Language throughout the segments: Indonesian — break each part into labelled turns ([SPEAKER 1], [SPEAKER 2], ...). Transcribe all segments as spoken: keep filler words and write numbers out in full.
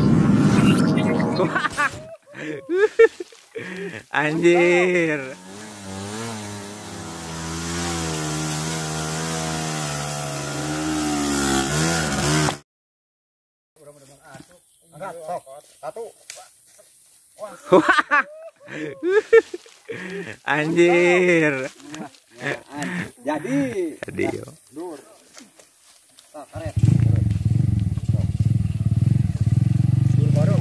[SPEAKER 1] Anjir.
[SPEAKER 2] Satu.
[SPEAKER 1] Anjir.
[SPEAKER 2] Jadi.
[SPEAKER 1] Jadi yo.
[SPEAKER 2] Dur. Tak karet. Dur baru.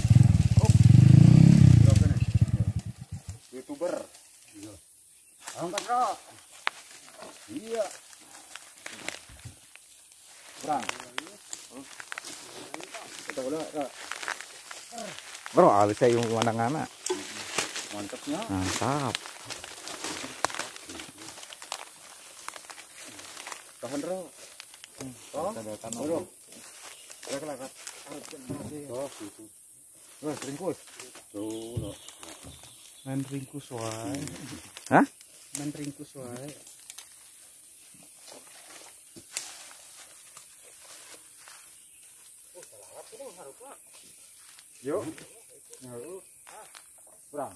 [SPEAKER 2] YouTuber. Iya. Angkat kok. Iya. Kurang. Kita udah.
[SPEAKER 1] Bro, alis saya yung mana-mana.
[SPEAKER 2] Mantapnya.
[SPEAKER 1] Mantap.
[SPEAKER 2] Tahan ro. Oh, bro. Kelak-kelak. Oh, itu. Wah, ringkus. Tuh, lo.
[SPEAKER 3] Main ringkus wae.
[SPEAKER 1] Hah?
[SPEAKER 3] Main ringkus wae.
[SPEAKER 2] Yuk. Yuk. Kurang.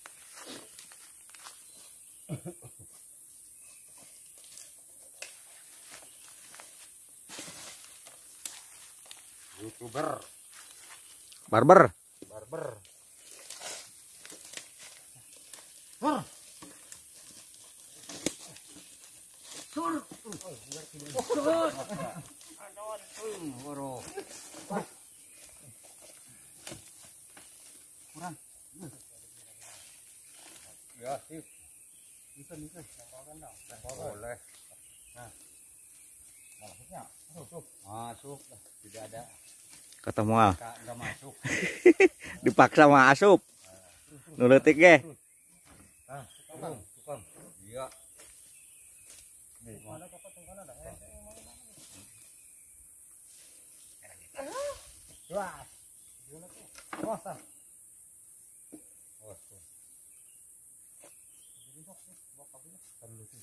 [SPEAKER 2] YouTuber.
[SPEAKER 1] Barber.
[SPEAKER 2] Barber.
[SPEAKER 3] Hah.
[SPEAKER 2] Kurang. Ya, sip. Bisa, bisa. Boleh. Nah. Masuknya. Masuk. Masuk. Tidak ada.
[SPEAKER 1] Ketemu ah.
[SPEAKER 2] Enggak masuk.
[SPEAKER 1] Dipaksa sama asup. Nuletik ge.
[SPEAKER 2] Nah, tukang, tukang. Iya. Nih, mana dapat tukang ada? Wah. Gimana tuh? Wah, sah. Wah, tuh. Jadi dok, bawa kabel. Kabel sih.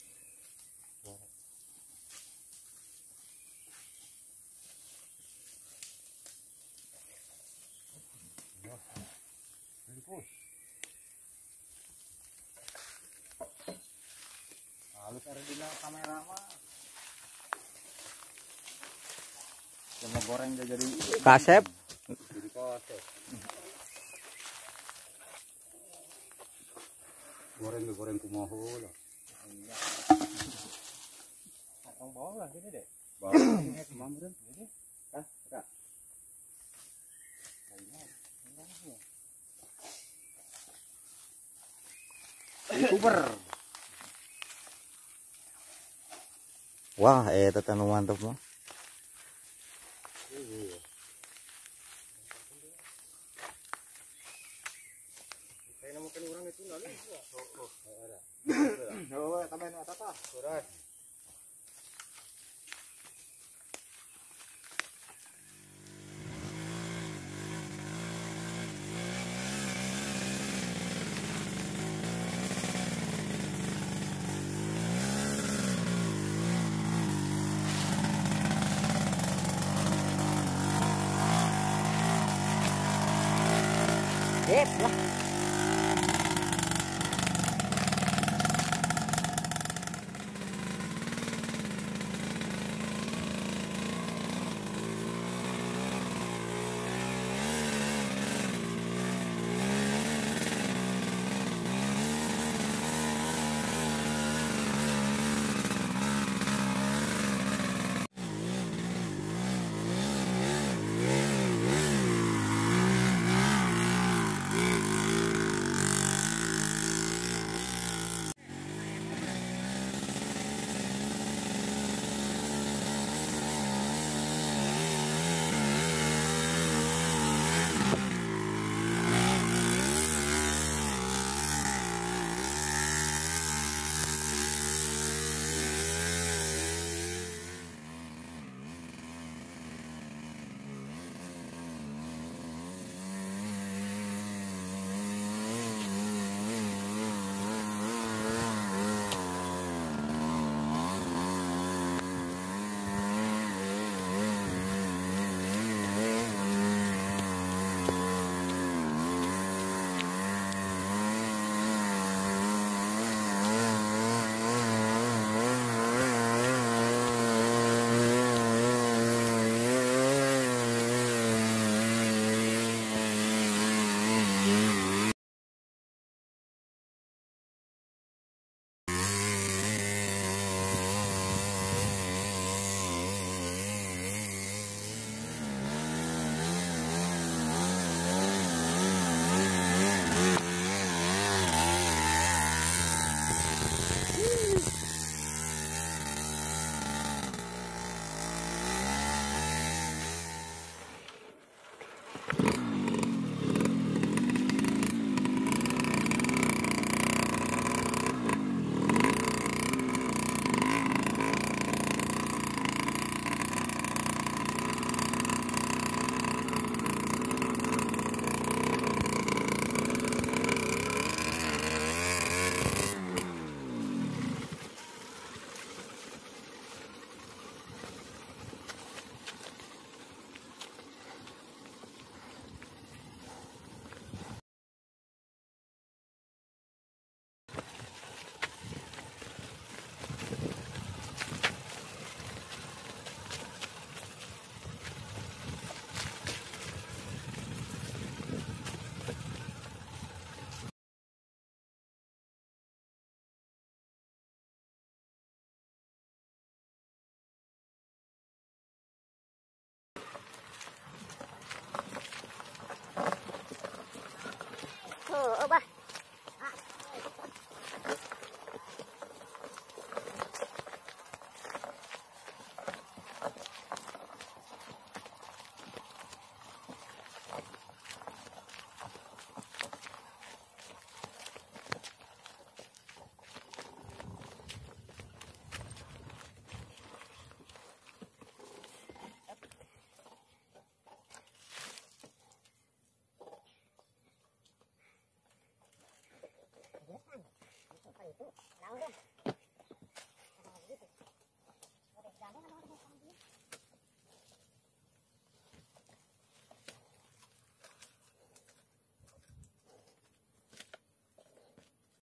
[SPEAKER 2] Halus ada di kamera mah. Cuma goreng dia jadi
[SPEAKER 1] Kasep.
[SPEAKER 2] jadi kasep. Goreng goreng kumaha lah. Potong bawang lah gini deh. Bawang ini kemarin ini. Hah? Enggak. YouTuber.
[SPEAKER 1] Wah, eh tanu mantap mah.
[SPEAKER 2] Kayak nemukan orang itu lalu. Oh, oh, ada. Oh, tambahin apa-apa. Surat.
[SPEAKER 1] Sip lah.